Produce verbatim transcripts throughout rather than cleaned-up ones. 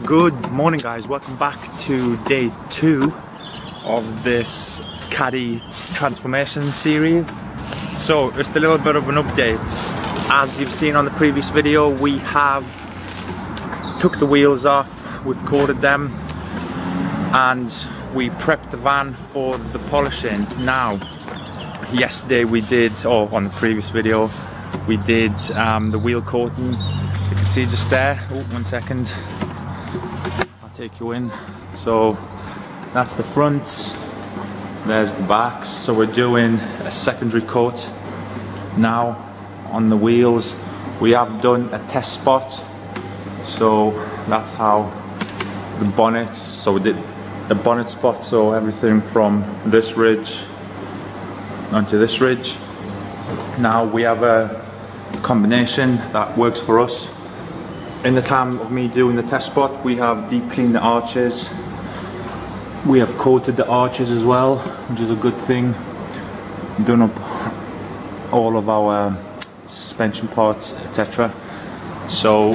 Good morning guys, welcome back to day two of this Caddy transformation series. So just a little bit of an update. As you've seen on the previous video, we have took the wheels off, we've coated them and we prepped the van for the polishing. Now yesterday we did, or on the previous video we did um, the wheel coating. You can see just there, oh, one second, take you in. So that's the front, there's the backs. So we're doing a secondary coat now on the wheels. We have done a test spot, so that's how the bonnet, so we did the bonnet spot, so everything from this ridge onto this ridge. Now we have a combination that works for us. In the time of me doing the test spot, we have deep cleaned the arches. We have coated the arches as well, which is a good thing. Done up all of our suspension parts, et cetera. So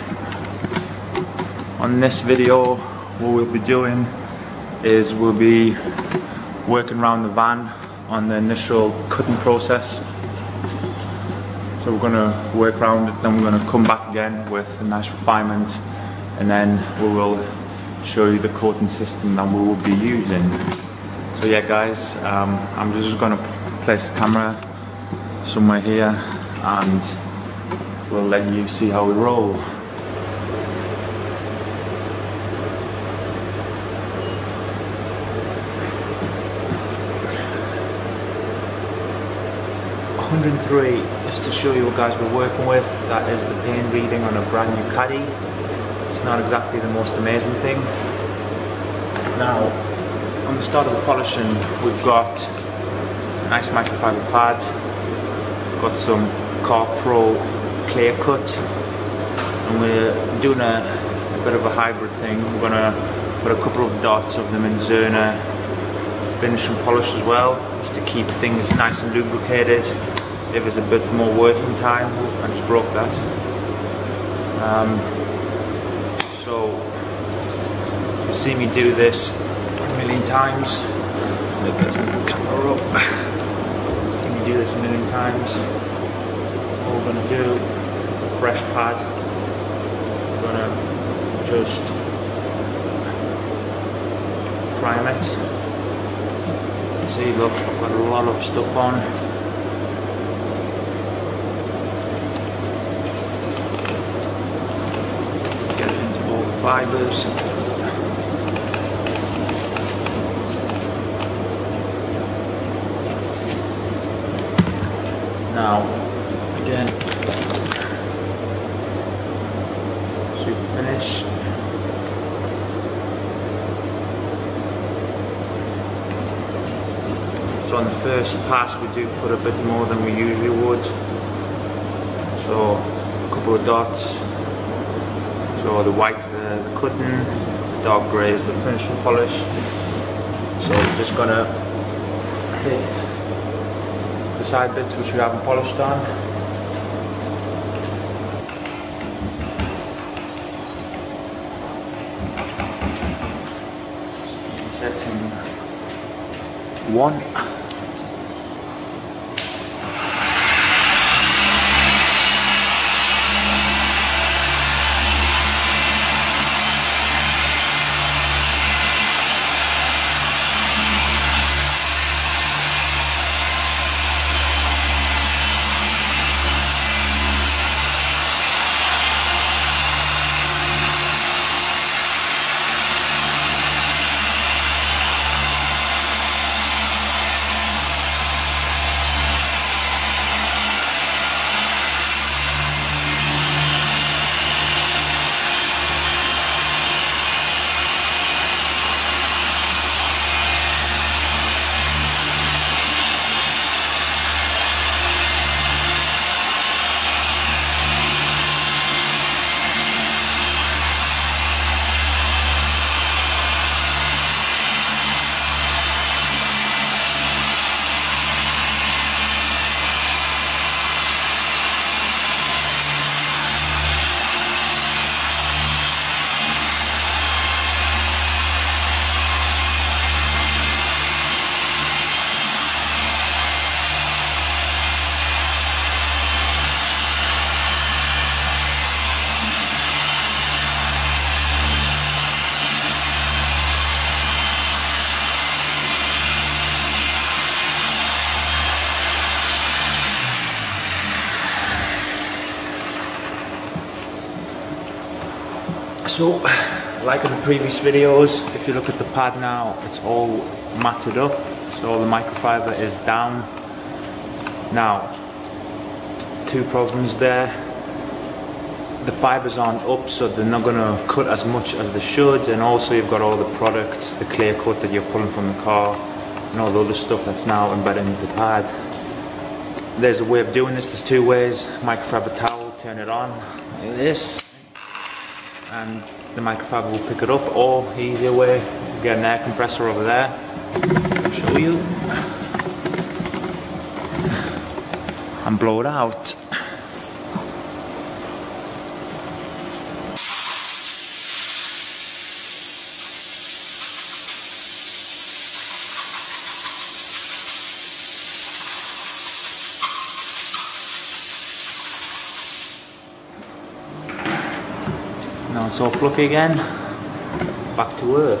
on this video, what we'll be doing is we'll be working around the van on the initial cutting process. So we're going to work around it, then we're going to come back again with a nice refinement, and then we will show you the coating system that we will be using. So yeah guys, um, I'm just going to place the camera somewhere here and we'll let you see how we roll. one hundred and three, just to show you what guys we're working with. That is the paint reading on a brand new Caddy. It's not exactly the most amazing thing. Now, on the start of the polishing, we've got a nice microfiber pad, got some Car Pro clear cut, and we're doing a, a bit of a hybrid thing. We're going to put a couple of dots of the Menzerner finish and polish as well, just to keep things nice and lubricated. If there's a bit more working time. Ooh, I just broke that. Um, so you've seen me do this a million times. Let's move the camera up. You've seen me do this a million times. What we're going to do, it's a fresh pad. We're going to just prime it. See, look, I've got a lot of stuff on. Get into all the fibers. Now, again, super finish. So on the first pass we do put a bit more than we usually would. So a couple of dots. So the white's the, the cutting, the dark grey is the finish and polish. So we're just gonna hit the side bits which we haven't polished on. Just setting one. So, like in the previous videos, if you look at the pad now, it's all matted up, so the microfiber is down. Now, two problems there. The fibers aren't up, so they're not going to cut as much as they should, and also you've got all the product, the clear coat that you're pulling from the car, and all the other stuff that's now embedded into the pad. There's a way of doing this, there's two ways. Microfiber towel, turn it on, like this, and the microfiber will pick it up, or easier way, get an air compressor over there. I'll show you. And blow it out. Now it's all fluffy again. Back to work.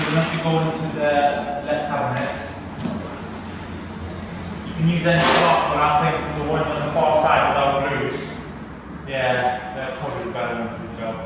you'll have to go into the left cabinet. You can use any slot, but I think the ones on the far side without grooves, yeah, they're probably the better ones for the job.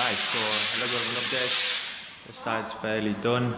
Right, so a little bit of an update. This side's fairly done.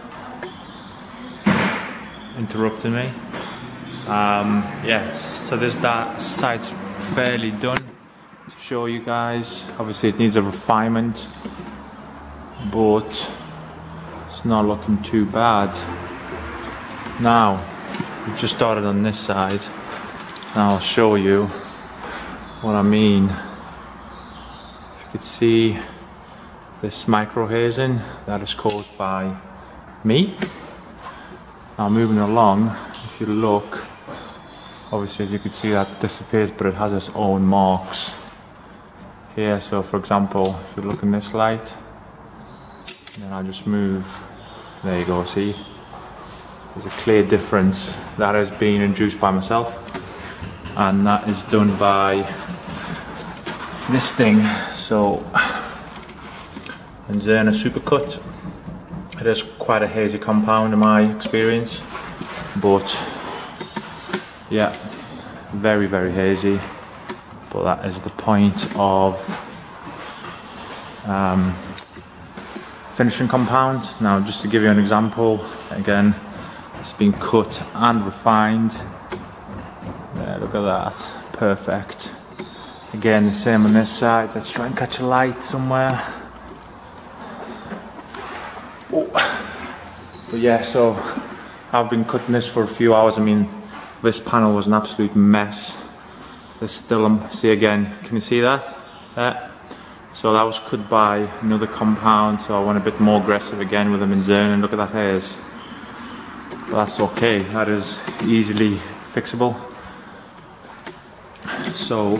Interrupting me. Um, yeah, so this that side's fairly done. To show you guys, obviously it needs a refinement, but it's not looking too bad. Now, we've just started on this side. Now I'll show you what I mean. If you could see this micro hazing that is caused by me. Now moving along, if you look, obviously as you can see that disappears, but it has its own marks here. So for example, if you look in this light, then I'll just move, there you go, see? There's a clear difference. That is being induced by myself, and that is done by this thing. So, Benzena Supercut. It is quite a hazy compound in my experience, but yeah, very very hazy. But that is the point of um, finishing compound. Now, just to give you an example, again, it's been cut and refined. There, look at that, perfect. Again, the same on this side. Let's try and catch a light somewhere. Oh. But yeah, so I've been cutting this for a few hours. I mean, this panel was an absolute mess. There's still, um, see again, can you see that? There. So that was cut by another compound, so I went a bit more aggressive again with the Benzena, and look at that haze. But that's okay, that is easily fixable. So,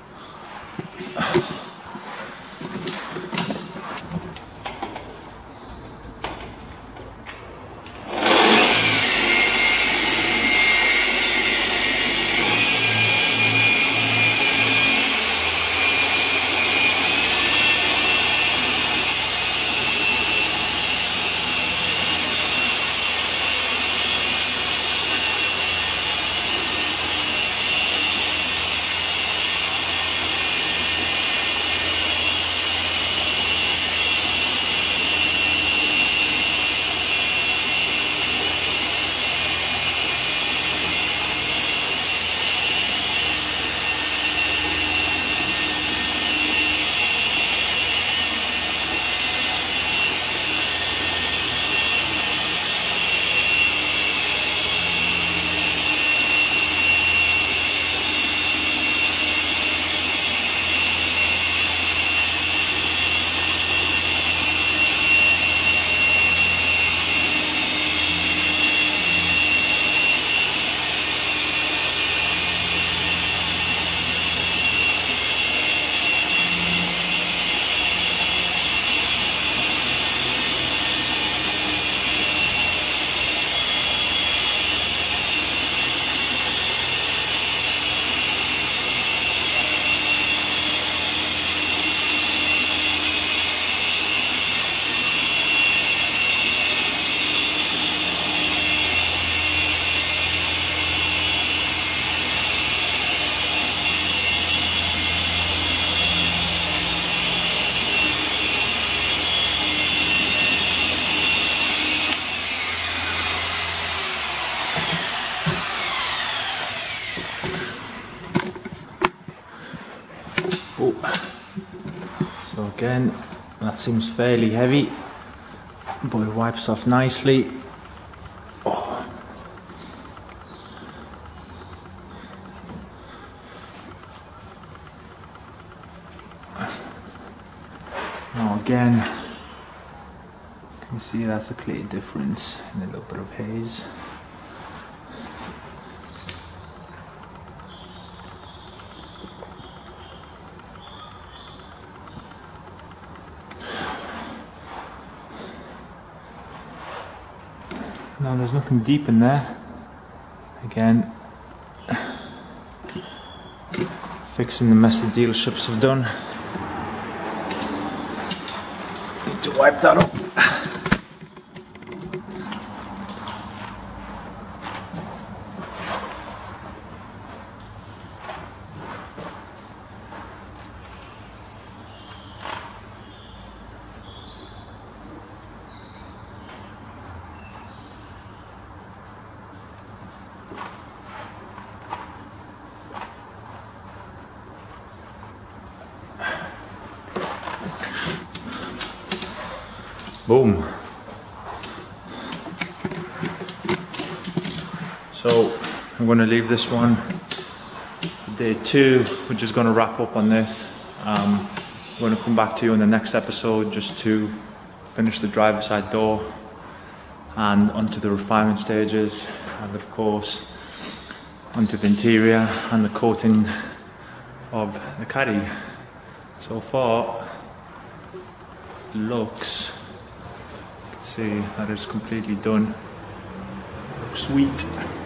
so again, that seems fairly heavy, but it wipes off nicely. Oh. Now again, can you see that's a clear difference in a little bit of haze. Now there's nothing deep in there. Again, fixing the mess the dealerships have done. Need to wipe that up. Boom. So I'm going to leave this one for day two. We're just going to wrap up on this. Um, I'm going to come back to you in the next episode just to finish the driver's side door and onto the refinement stages, and of course onto the interior and the coating of the caddy. So far looks, you can see that it's completely done. Looks sweet.